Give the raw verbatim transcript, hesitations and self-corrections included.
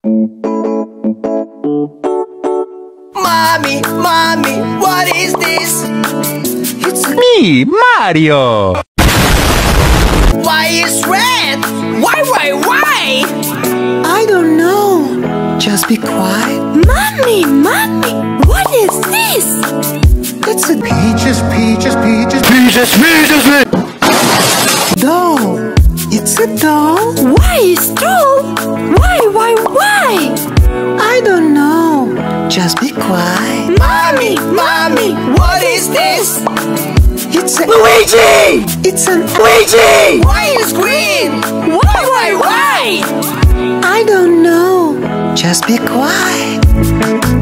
Mommy, mommy, what is this? It's me, Mario. Why is red? Why, why, why? I don't know. Just be quiet. Mommy, mommy, what is this? It's a Peaches, peaches, peaches, peaches, peaches, peaches. doll. It's a doll. Why is doll? Why, why, why? I don't know. Just be quiet. Mommy, mommy, what is this? It's a Luigi! It's an Luigi! Why is green? Why, why, why? I don't know. Just be quiet.